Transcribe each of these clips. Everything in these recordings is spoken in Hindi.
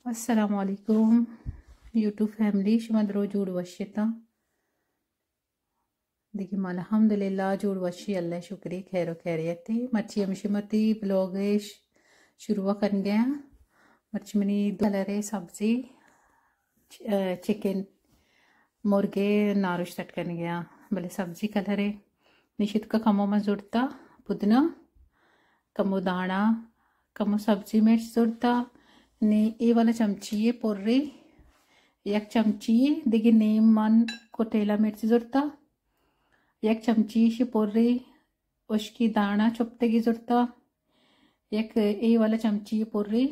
अस्सलाम वालेकुम यूट्यूब फॅमिली शिमद्रो जोड वश्यता देखिए अल्हम्दुलिल्लाह जोड वशी अल्लाह शुक्री खैर खैरियत मर्ची अमशिमती ब्लॉग शुरू कर गया मर्ची मनी कलर सब्जी चिकन मुर्गे नारुश तट कर गया भले सब्जी कलर निशित का कमो में जुड़ता पुदना कमो दाना कमो सब्जी मिर्च जुड़ता ने ये वाला चमची है पोर्रे एक चमची देखिए नेम मन कोटेला मिर्च जुड़ता एक चमची से पोर्रे उसकी दाना चुपते की जुड़ता एक ये वाला चमची पोर्रे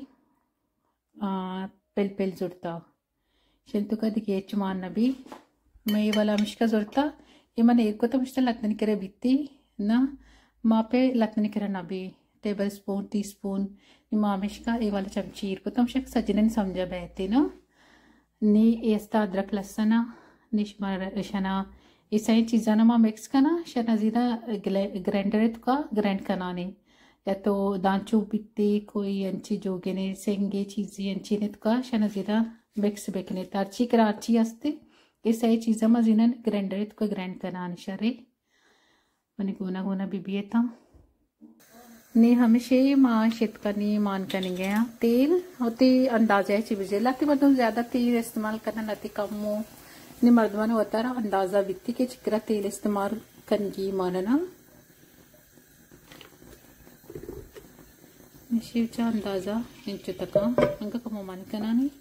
पेल पेल जुड़ता शिल्तु का देखिए चमान नबी मैं ये वाला मिश्का जुड़ता ये मैंने एक को तो मिश्ता लतन करे बीती ना माँ पे लतन करे नबी टेबल स्पून टी स्पून मामिश्का ये वाला चमचीर को तुम शक सजनन समझा बहते ना नी एस्ता अदरक लहसुन निशमर शना ये सही चीज़ा ना माँ मिक्स करना शना ज़ीदा ग्राइंडर तो का ग्राइंड करना नहीं या तो दांचू बित्ते कोई अंची जोगे ने सेंगे चीज़ी अंची ने तो का शना ज़ीदा मिक्स बेकने तारची कराची हस्ते ये सही चीज़ा माँ जिन्हन ग्राइंडर तो का ग्राइंड करना निशारे मने गोना गोना बीबी था ने हमेशा माँ शेतकनी मान करने गया तेल होती अंदाजा है चिबिजे लाती मतलब ज्यादा तेल इस्तेमाल करना लाती कम हो ने मर्दवान होता रहा अंदाजा बित्ती के चिकरा तेल इस्तेमाल करनी मानना निश्चित अंदाजा इंच तक अंका कम मान करना नहीं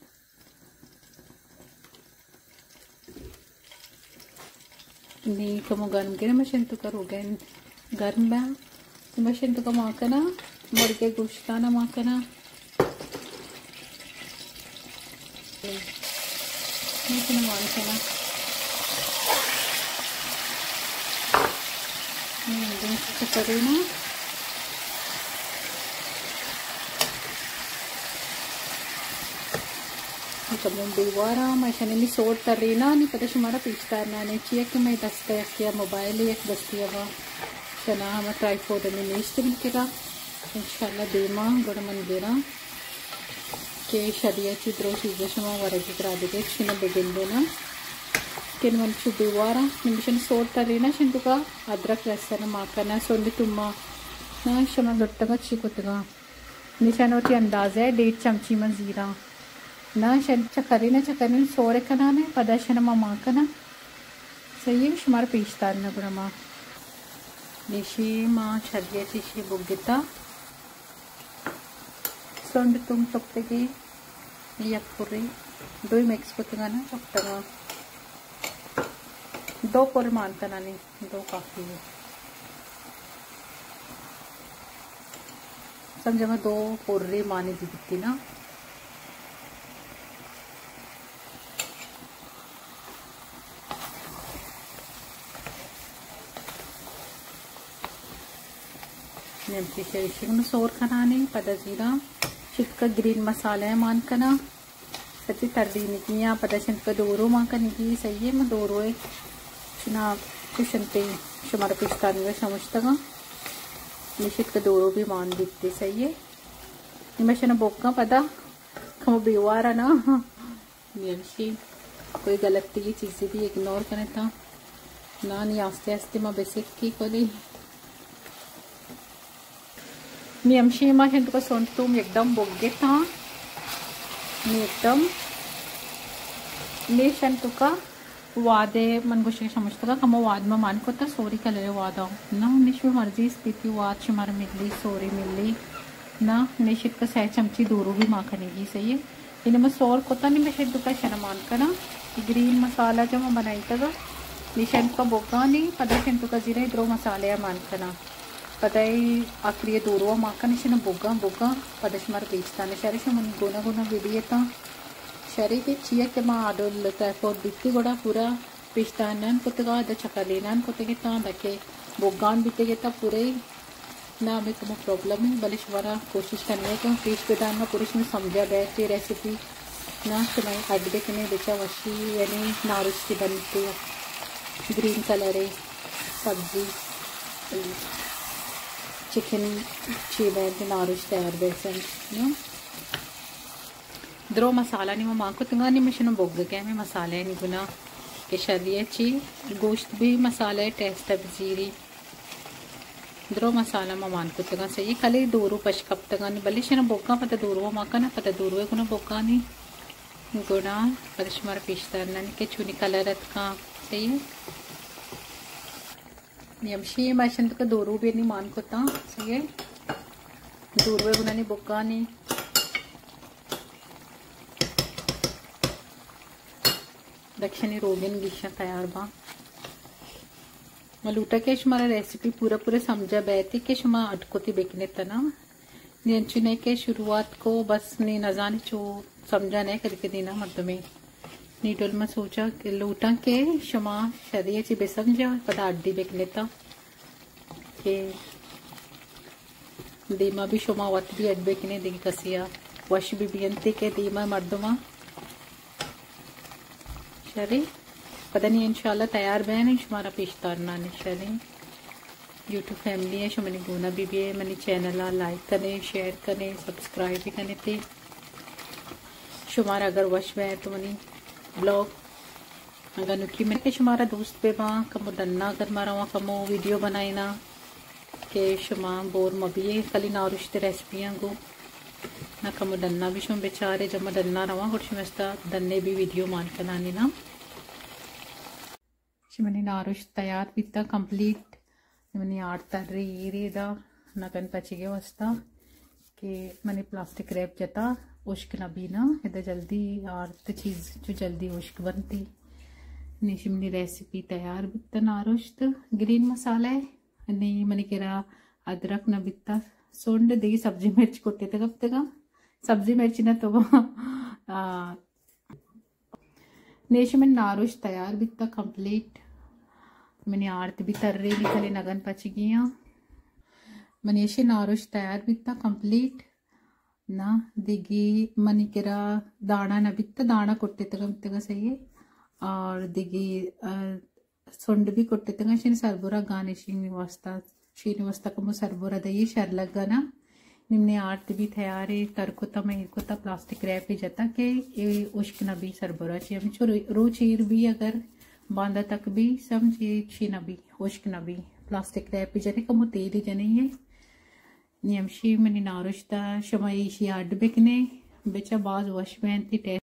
नी कम गर्म के मशीन तो करो गए गर्म में मशीन तो का माकना मुर्गे गोश्त ना माकना मशीन मानकना करें ना बेवारा मशीन में सोट कर रही ना नहीं पता हमारा पीछता नहीं चाहिए कि मैं दस्ता किया मोबाइल एक दस्तिया हुआ चना हम ट्राईपोड में नेस्ट मिलकेगा इंशाल्लाह देमा गड़ मन देना के शरिया चित्रों चीज़ें शमा वरगी करा देगे छिन बेगिन देना किन मन चुबेवारा निमिशन सोट तरेना शिंतुका अदरक लहसुन माकना सोंडी तुम्मा ना शमा गट्टगा चिकुतगा निशान होती अंदाज़ा है 1.5 चमची में जीरा ना शन चकरी सोरे कना ने पदाशन माकना सही है शुमार पीछता न गुरमा निशी माँ छर्गे चिशी बुगिता सोंड तुम चुपतेगी यकपुरी दो मिक्स कुतगा ना चुपतगा 2 पुर मानता ना नहीं 2 काफी है समझा मैं 2 पुर्री मानी दिखती ना नेमकी शेरिशिंग सोर खाने पदा जीरा चिटका ग्रीन मसाला है मान कना सच्ची तर्दी निकिया पदा चिंतका दोरो मान का निकी सही है मैं दोरो है चुना कुशनते शुमार पिस्ता निवे समझता का निशित का दोरो भी मान दिखते सही है निमशना बोका पदा कम बेवारा ना नेमशी कोई गलती की चीज़ें भी इग्नोर करने था ना नहीं आस्ते आस्ते मैं बेसिक की कोली मी आमशी माँ तुका सोन तुम एकदम बोगे था मी एकदम लेशन तुका वादे मन गोष्टी समझता का कमो वाद में मान को तो सोरी कलर वादा ना निश में मर्जी स्थिति वाद शुमार मिली सोरी मिली ना निशित का 6 चमची दूरो भी माँ करेगी सही है इन्हें मैं सोर को तो नहीं मैं शायद तुका शना मान का ना ग्रीन मसाला जो मैं बनाई था निशन का बोगा नहीं पता शन तुका जीरा इधरो मसाले मान करना पता ही आखिरी दूरवा माका निशा बोगा बोगा पदशमार पीछता शरीर मन गोना गोना विडियता शरीर के चिया के माँ आडोल ट्राईपोड बित्ती गोड़ा पूरा पीछता नन कुतगा द चकलेनान कुतगेता दके बोगान बितेगेता पूरे ना हमें कम प्रॉब्लम है बलिश वारा कोशिश करने का पीछ बेदान में पूरी में समझा बैठती रेसिपी ना सुनाई अड्डे के ने बेचा वशी यानी नारुश की बनती है ग्रीन कलर है सब्जी चिकन चीबैन नारुश तैयार बेसन द्रो मसाला नहीं माको तंगानी मिशन बोग क्या मैं मसाले नहीं गुना के शरीयची गोश्त भी मसाले टेस्ट जीरी द्रो मसाला मान को तंगा सही खाली दूरू पश कप तंगानी बल्ले शिना बोगा पता दूरू माका ना पता दूरू गुना बोगा नहीं गुना परिश्मर पिश्तर के चुनी कलरत का सही है यमशी मशन का दूरू भी नहीं मान को ता सही है दूरू गुना नहीं बोगा नहीं दक्षिणी रोगन गिशा तैयार बा मलूटा के हमारा रेसिपी पूरा समझा बैठी के शुमा अटकोती बेकने तना नियंचुने के शुरुआत को बस नी नजाने चो समझा नहीं करके देना मर्द में नीडल में सोचा कि लूटा के शुमा शरीय ची बेसमझा पता अड्डी बेकने ता के दीमा भी शुमा वत भी अड बेकने दी कसिया वश भी बियंती के दीमा मर्दमा शरी पता नहीं इंशाल्लाह तैयार बहन है हमारा पेश तारना ने शरी यूट्यूब फैमिली है शो मैंने गुना भी है मैंने चैनल लाइक करने शेयर करने सब्सक्राइब भी करने थे शुमारा अगर वश में है तो मैंने ब्लॉग अगर नुकी मैंने शुमारा दोस्त पे वहाँ कमो डन्ना अगर मारा वहाँ कमो वीडियो बनाई ना के शुमा बोर मबी कली ना रुश्ते रेसिपियाँ को ना कमो डन्ना भी शुम बेचारे जब मैं डन्ना रवा कुछ मस्ता डन्ने भी वीडियो मान कर नानी ना मैंने नारुश तैयार बिता कंप्लीट मैंने आड़ तर्री नगन पचिगे वस्ता कि मैंने प्लास्टिक रैप जता उश्क नबी ना इधर जल्दी आर्त चीज़ जो जल्दी उश्क बनती निशिमनी रेसिपी तैयार बिता नारुश ग्रीन मसाला नहीं मैंने करा अदरक न बिता सोंड दी सब्जी मिर्च कोटे तक सब्जी मिर्च न तो नेशमन नारुश तैयार बिता कंप्लीट मैंने आरती भी तर रही खाली नगन पच गया मनीषे नारुश तैयार बिता कंप्लीट ना दिगी मनी केरा दाना न बिता दाना कोट्टे तक सही है और दिगी सुंड भी कोट्टे तक सरबुरा गाने श्रीनिवास्ता को सरबुरा दही शर लगा ना निम्ने आरती भी तैयार है तरकोता में इरकोता प्लास्टिक रैप ही जता के ये उश्क नबी सरबुरा चाहिए रो चीर भी अगर बांधा तक भी समझे she Nabi उश्क Nabi plastic wrap ही जने कमो तेल जने ये नियमशी मनी नारुश्ता शमाई शी आड बिकने बेचा बाज वश में टेस्ट